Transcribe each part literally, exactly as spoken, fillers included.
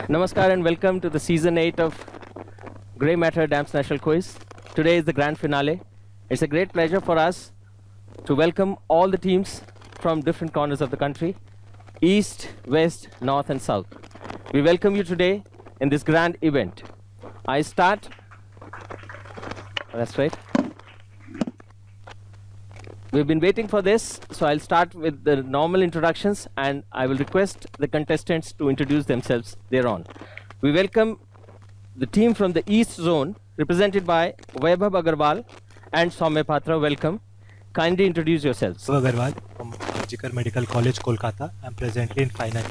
Namaskar and welcome to the season eight of Grey Matter Dams National Quiz. Today is the grand finale. It's a great pleasure for us to welcome all the teams from different corners of the country, east, west, north and south. We welcome you today in this grand event. I start, that's right. We've been waiting for this, so I'll start with the normal introductions and I will request the contestants to introduce themselves thereon. We welcome the team from the East Zone, represented by Vaibhav Agarwal and Soumya Patra. Welcome. Kindly introduce yourselves. Vaibhav Agarwal from Arjikar Medical College, Kolkata. I'm presently in final.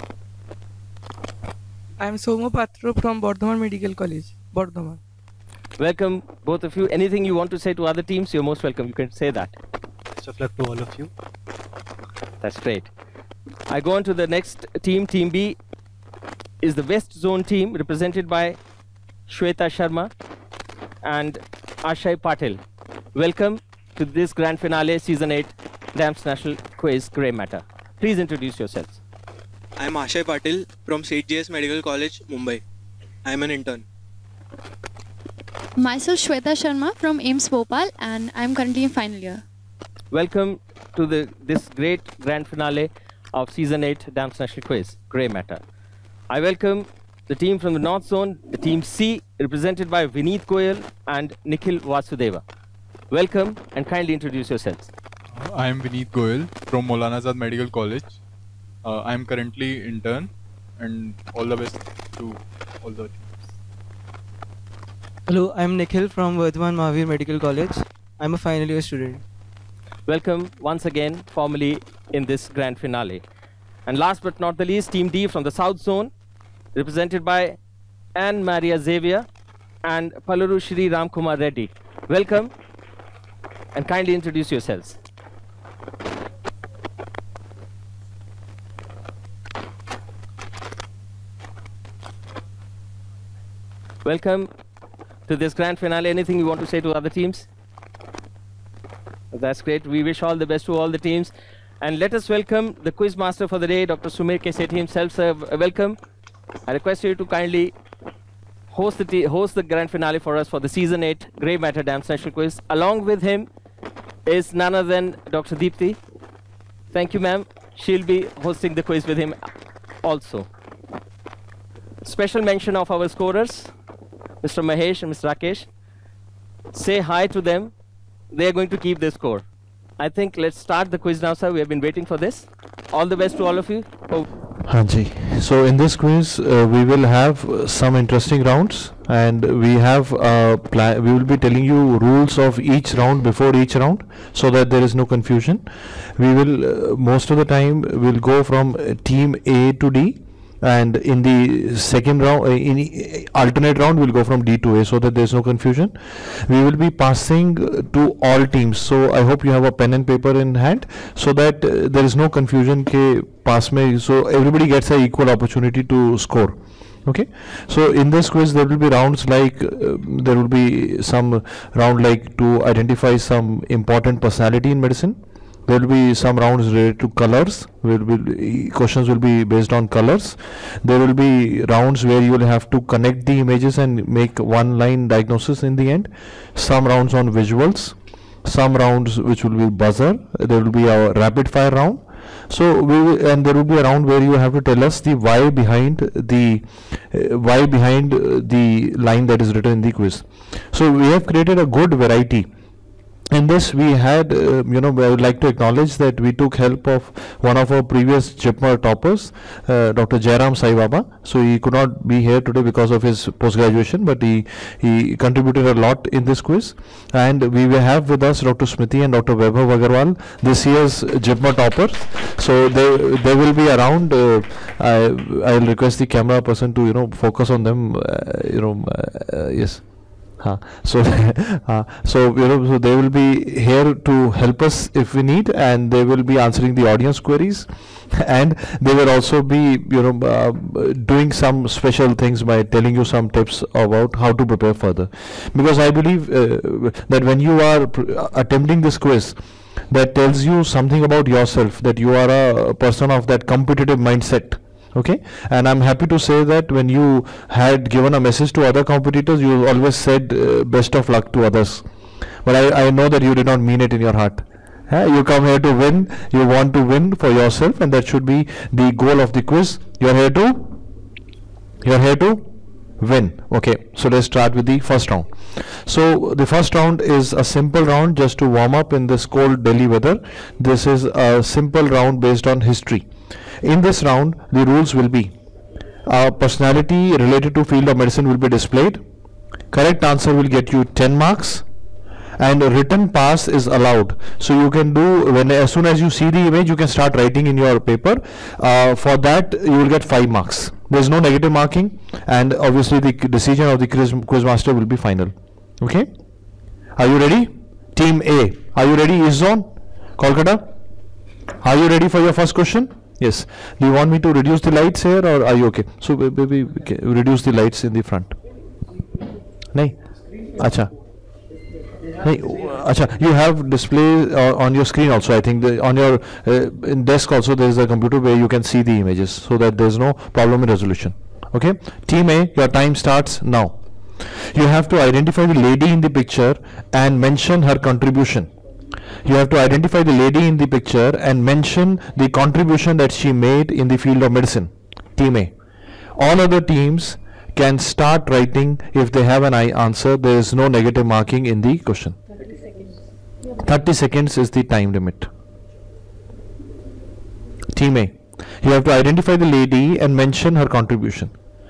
I'm Soumya Patra from Bardhaman Medical College, Bardhaman. Welcome, both of you. Anything you want to say to other teams, you're most welcome. You can say that. Best of luck to all of you. That's great. I go on to the next team. Team B is the West Zone team, represented by Shweta Sharma and Ashay Patil. Welcome to this grand finale, season eight, Dams National Quiz, Grey Matter. Please introduce yourselves. I'm Ashay Patil from Saint J S Medical College, Mumbai. I'm an intern. Myself Shweta Sharma from AIIMS Bhopal, and I'm currently in final year. Welcome to the this great grand finale of season eight Dams National Quiz, Grey Matter. I welcome the team from the North Zone, the team C, represented by Vineet Goyal and Nikhil Vasudeva. Welcome and kindly introduce yourselves. Uh, I am Vineet Goyal from Maulana Azad Medical College. Uh, I am currently intern, and all the best to all the teams. Hello, I am Nikhil from Vardhaman Mahavir Medical College. I am a final year student. Welcome once again formally in this grand finale. And last but not the least, Team D from the South Zone, represented by Anne Maria Xavier and Palaru Shri Ramkumar Reddy. Welcome and kindly introduce yourselves. Welcome to this grand finale. Anything you want to say to other teams? That's great. We wish all the best to all the teams. And let us welcome the quiz master for the day, Doctor Sumir K. Sethi himself. Sir, welcome. I request you to kindly host the, host the grand finale for us for the season eight Grey Matter Dams National Quiz. Along with him is none other than Doctor Deepthi. Thank you, ma'am. She'll be hosting the quiz with him also. Special mention of our scorers, Mister Mahesh and Mister Rakesh. Say hi to them. They are going to keep the score. I think let's start the quiz now, sir. We have been waiting for this. All the best to all of you. Oh. Hanji. So in this quiz, uh, we will have uh, some interesting rounds, and we have uh, plan. We will be telling you rules of each round before each round, so that there is no confusion. We will uh, most of the time will go from uh, team A to D. And in the second round, uh, in uh, alternate round, we'll go from D to A, so that there's no confusion. We will be passing uh, to all teams. So I hope you have a pen and paper in hand, so that uh, there is no confusion. Ke pass mein, so everybody gets an equal opportunity to score. Okay. So in this quiz, there will be rounds like uh, there will be some round like to identify some important personality in medicine. There will be some rounds related to colors. Will be questions will be based on colors. There will be rounds where you will have to connect the images and make one line diagnosis in the end. Some rounds on visuals. Some rounds which will be buzzer. There will be a rapid fire round. So we will, and there will be a round where you have to tell us the why behind the uh, why behind uh, the line that is written in the quiz. So we have created a good variety. In this, we had, uh, you know, I would like to acknowledge that we took help of one of our previous JIPMER toppers, uh, Doctor Jairam Sai Baba. So he could not be here today because of his post-graduation, but he, he contributed a lot in this quiz. And we will have with us Doctor Smriti and Doctor Vaibhav Agarwal, this year's JIPMER toppers. So they, they will be around. Uh, I, I'll request the camera person to, you know, focus on them, uh, you know, uh, yes. Uh, so, uh, so you know, so they will be here to help us if we need, and they will be answering the audience queries, and they will also be, you know, uh, doing some special things by telling you some tips about how to prepare further. Because I believe uh, that when you are pr attempting this quiz, that tells you something about yourself, that you are a person of that competitive mindset. Okay, and I'm happy to say that when you had given a message to other competitors, you always said uh, best of luck to others. But I, I know that you did not mean it in your heart. Uh, you come here to win, you want to win for yourself, and that should be the goal of the quiz. You're here to, you're here to win. Okay, so let's start with the first round. So the first round is a simple round just to warm up in this cold Delhi weather. This is a simple round based on history. In this round, the rules will be uh, personality related to field of medicine will be displayed. Correct answer will get you ten marks, and written pass is allowed. So you can do, when as soon as you see the image, you can start writing in your paper. Uh, for that, you will get five marks. There is no negative marking, and obviously the decision of the quiz, quiz master will be final. Okay, are you ready? Team A, are you ready? East Zone, Kolkata, are you ready for your first question? Yes. Do you want me to reduce the lights here, or are you okay? So maybe reduce the lights in the front. Nahi? Acha. Nahi, acha. You have display uh, on your screen also. I think the, on your uh, in desk also there is a computer where you can see the images, so that there is no problem in resolution. Okay. Team A, your time starts now. You have to identify the lady in the picture and mention her contribution. You have to identify the lady in the picture and mention the contribution that she made in the field of medicine. Team A. All other teams can start writing if they have an I answer. There is no negative marking in the question. thirty seconds is the time limit. Team A. You have to identify the lady and mention her contribution.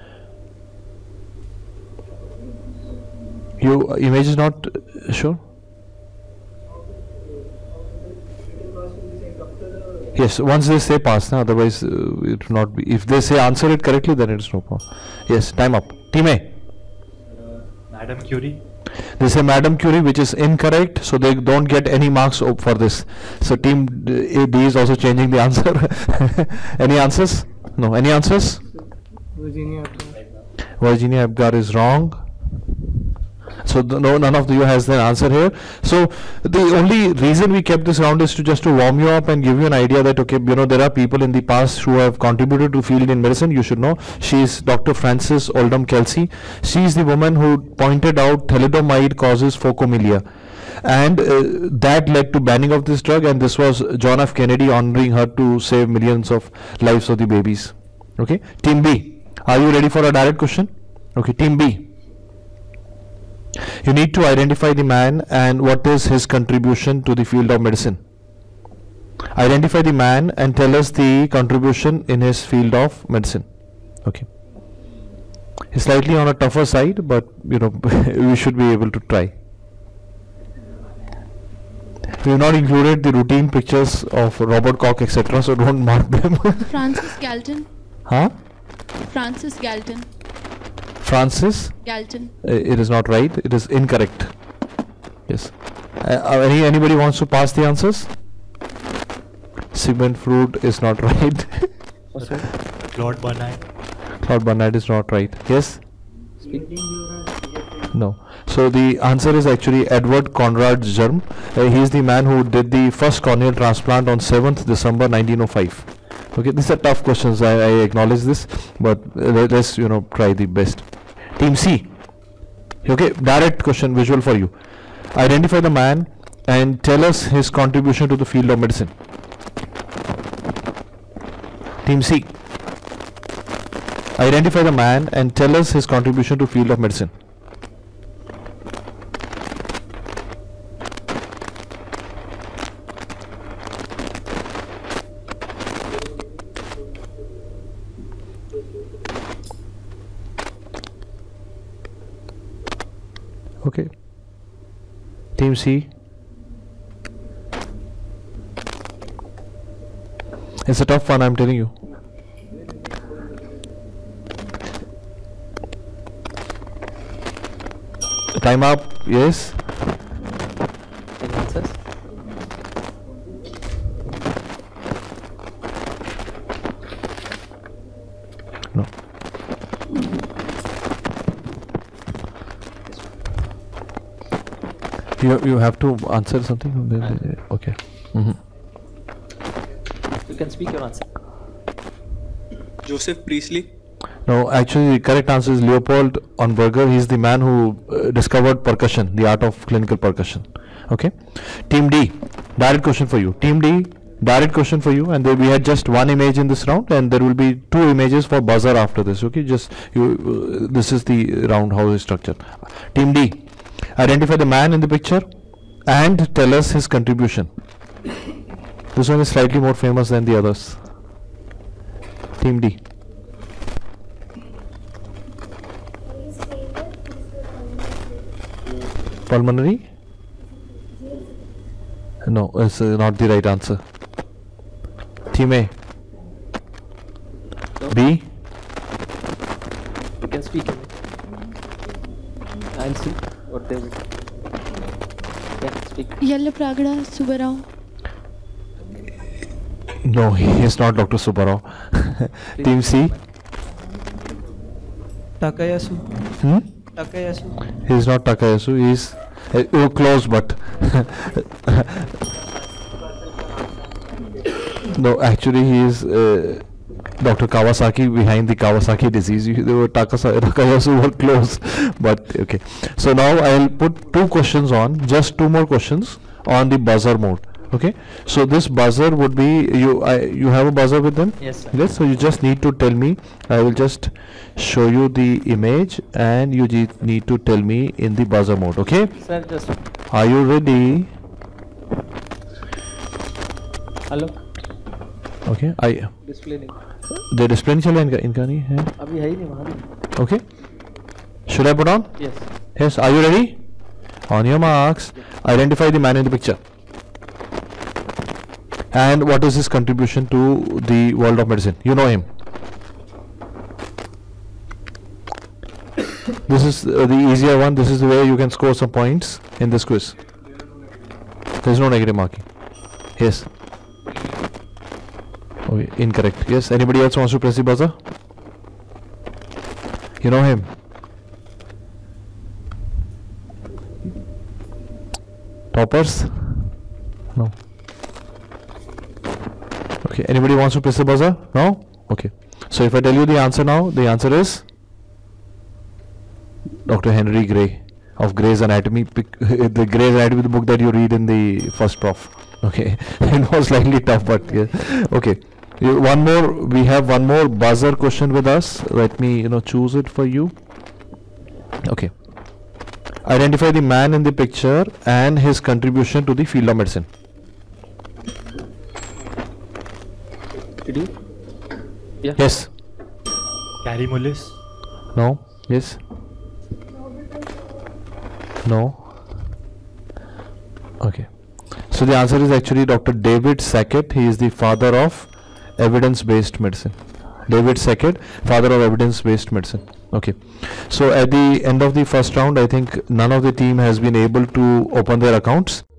You image is not uh, sure? Yes, once they say pass, na, otherwise uh, it will not be. If they say answer it correctly, then it is no problem. Yes, time up. Team A. Uh, Madam Curie. They say Madam Curie, which is incorrect, so they don't get any marks for this. So team A B is also changing the answer. Any answers? No. Any answers? Virginia Abgar. Virginia Abgar is wrong. So the, no, none of you has the answer here. So the only reason we kept this round is to just to warm you up and give you an idea that, okay, you know, there are people in the past who have contributed to field in medicine. You should know. She is Doctor Frances Oldham Kelsey. She is the woman who pointed out thalidomide causes phocomelia, and uh, that led to banning of this drug. And this was John F. Kennedy honoring her to save millions of lives of the babies. Okay, Team B, are you ready for a direct question? Okay, Team B. You need to identify the man and what is his contribution to the field of medicine. Identify the man and tell us the contribution in his field of medicine. Okay. He's slightly on a tougher side, but you know we should be able to try. We have not included the routine pictures of Robert Koch, et cetera. So don't mark them. Francis Galton. Huh? Francis Galton. Francis? Galton. Uh, it is not right. It is incorrect. Yes. Uh, uh, any anybody wants to pass the answers? Sigmund Freud is not right. What's that? Claude Bernard. Claude Bernard is not right. Yes? No. So the answer is actually Edward Conrad Germ. Uh, he is the man who did the first corneal transplant on seventh December nineteen oh five. Okay, these are tough questions. I, I acknowledge this, but uh, let us, you know, try the best. Team C. Okay, direct question, visual for you. Identify the man and tell us his contribution to the field of medicine. Team C. Identify the man and tell us his contribution to field of medicine. Okay. Team C. It's a tough one, I'm telling you. Time up. Yes. Any answers? No. You you have to answer something. Okay. Mm-hmm. You can speak your answer. Joseph Priestley. No, actually, the correct answer is Leopold Onberger. He's the man who uh, discovered percussion, the art of clinical percussion. Okay. Team D, direct question for you. Team D, direct question for you. And then we had just one image in this round, and there will be two images for buzzer after this. Okay, just you. Uh, this is the round how it's structured. Team D, identify the man in the picture and tell us his contribution. This one is slightly more famous than the others. Team D. Pulmonary? No, it's uh, not the right answer. Team A. No. B. You can speak. I'll see what they will. Yeah, speak. Yella Pragada Subarao. No, he is not Doctor Subbarao. Team C. Takayasu. Hmm? Takayasu. He is not Takayasu. He is uh, oh, close, but no. Actually, he is uh, Doctor Kawasaki behind the Kawasaki disease. You, they were Takasa, Takayasu were close, but okay. So now I will put two questions on. Just two more questions on the buzzer mode. Okay, so this buzzer would be you. I, you have a buzzer with them? Yes, sir. Yes. So you just need to tell me. I will just show you the image, and you je- need to tell me in the buzzer mode. Okay. Sir, just Are you ready? hello. Okay. I Display नहीं. the display नहीं चला इनका इनका नहीं है. अभी है ही नहीं वहाँ भी. Okay. Should I put on? Yes. Yes. Are you ready? On your marks. Identify the man in the picture. And what is his contribution to the world of medicine? You know him. This is uh, the easier one. This is the way you can score some points in this quiz. There is no negative marking. Yes. Okay, incorrect. Yes. Anybody else wants to press the buzzer? You know him. Toppers? No. Okay, anybody wants to press the buzzer? No? Okay. So if I tell you the answer now, the answer is Doctor Henry Gray of Gray's Anatomy, pic- the Gray's Anatomy, the book that you read in the first prof. Okay, it was slightly tough, but yeah. Okay. You- One more, we have one more buzzer question with us. Let me, you know, choose it for you. Okay. Identify the man in the picture and his contribution to the field of medicine. Did you? Yeah. Yes. Gary Mullis. No. Yes. No. Okay. So the answer is actually Doctor David Sackett. He is the father of evidence-based medicine. David Sackett, father of evidence-based medicine. Okay. So at the end of the first round, I think none of the team has been able to open their accounts.